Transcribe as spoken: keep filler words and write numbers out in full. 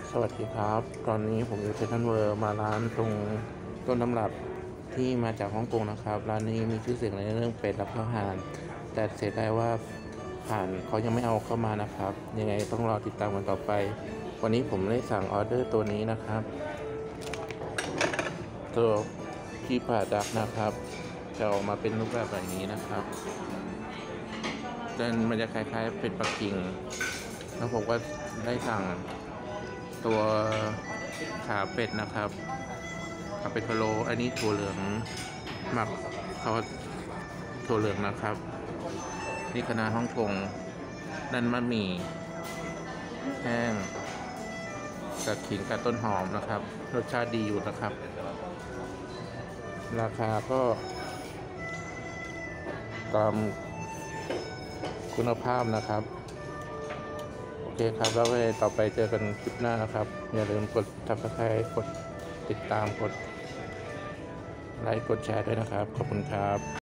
สวัสดีครับ ตอนนี้ผมอยู่เซ็นทรัลเวิลด์มาร้านตรงต้นตำรับที่มาจากฮ่องกงนะครับ ร้านนี้มีชื่อเสียงในเรื่องเป็ดและข้าวห่านแต่เสียดายว่าห่านเขายังไม่เอาเข้ามานะครับ ยังไงต้องรอติดตามกันต่อไป วันนี้ผมได้สั่งออเดอร์ตัวนี้นะครับ ตัวพี่ผ่าดักนะครับ จะออกมาเป็นรูปแบบแบบนี้นะครับมันจะคล้ายๆเป็ดปักกิ่งแล้วผมก็ได้สั่งตัวขาเป็ดนะครับขาเป็ดพะโล้อันนี้ถั่วเหลืองหมักซอสถั่วเหลืองนะครับนี่คณะฮ่องกงนั่นมะหมี่แห้งกับขิงกับต้นหอมนะครับรสชาติดีอยู่นะครับราคาก็ตามคุณภาพนะครับโอเคครับแล้วต่อไปเจอกันคลิปหน้านะครับอย่าลืมกด ซับสไครบ์ กดติดตามกดไลค์กดแชร์ด้วยนะครับขอบคุณครับ